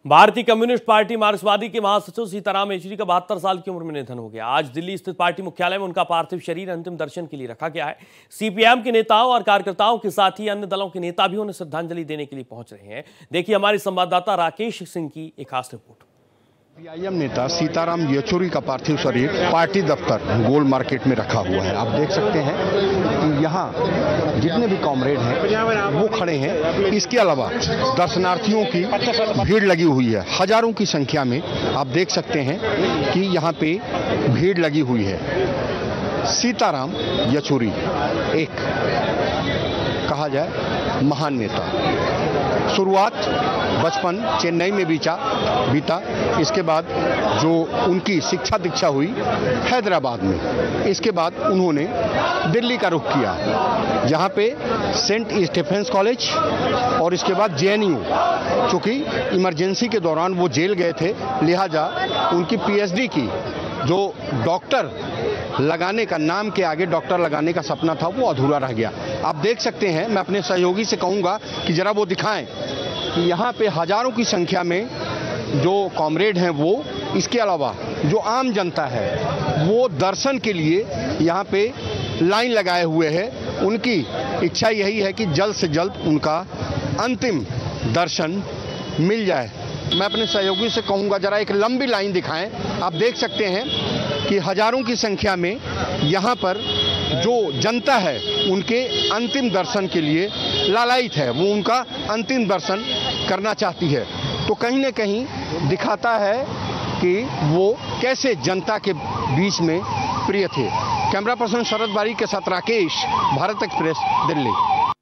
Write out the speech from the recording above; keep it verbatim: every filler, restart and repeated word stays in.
भारतीय communist party मार्क्सवादी के महासचिव सीताराम येचुरी का बहत्तर साल की उम्र में निधन हो गया। आज दिल्ली स्थित पार्टी मुख्यालय में उनका पार्थिव शरीर अंतिम दर्शन के लिए रखा गया है। सीपीएम के नेताओं और कार्यकर्ताओं के साथ ही अन्य दलों के नेता भी उन्हें श्रद्धांजलि देने के लिए पहुंच रहे हैं। देखिए हमारे संवाददाता राकेश सिंह की एक खास रिपोर्ट। सीपीआईएम नेता सीताराम येचुरी का पार्थिव शरीर पार्टी दफ्तर गोल मार्केट में रखा हुआ है। आप देख सकते हैं कि यहाँ जितने भी कॉमरेड हैं वो खड़े हैं। इसके अलावा दर्शनार्थियों की भीड़ लगी हुई है, हजारों की संख्या में। आप देख सकते हैं कि यहाँ पे भीड़ लगी हुई है। सीताराम येचुरी एक कहा जाए महान नेता। शुरुआत बचपन चेन्नई में बीता बीता इसके बाद जो उनकी शिक्षा दीक्षा हुई हैदराबाद में। इसके बाद उन्होंने दिल्ली का रुख किया, जहां पे सेंट स्टीफेंस कॉलेज और इसके बाद जेएनयू। चूंकि इमरजेंसी के दौरान वो जेल गए थे, लिहाजा उनकी पीएचडी की जो डॉक्टर लगाने का, नाम के आगे डॉक्टर लगाने का सपना था, वो अधूरा रह गया। आप देख सकते हैं, मैं अपने सहयोगी से कहूंगा कि जरा वो दिखाएं कि यहाँ पे हजारों की संख्या में जो कॉमरेड हैं वो, इसके अलावा जो आम जनता है वो दर्शन के लिए यहाँ पे लाइन लगाए हुए हैं। उनकी इच्छा यही है कि जल्द से जल्द उनका अंतिम दर्शन मिल जाए। मैं अपने सहयोगी से कहूँगा जरा एक लंबी लाइन दिखाएं। आप देख सकते हैं कि हजारों की संख्या में यहाँ पर जो जनता है उनके अंतिम दर्शन के लिए लालायित है, वो उनका अंतिम दर्शन करना चाहती है। तो कहीं न कहीं दिखाता है कि वो कैसे जनता के बीच में प्रिय थे। कैमरा पर्सन शरद बारी के साथ राकेश, भारत एक्सप्रेस, दिल्ली।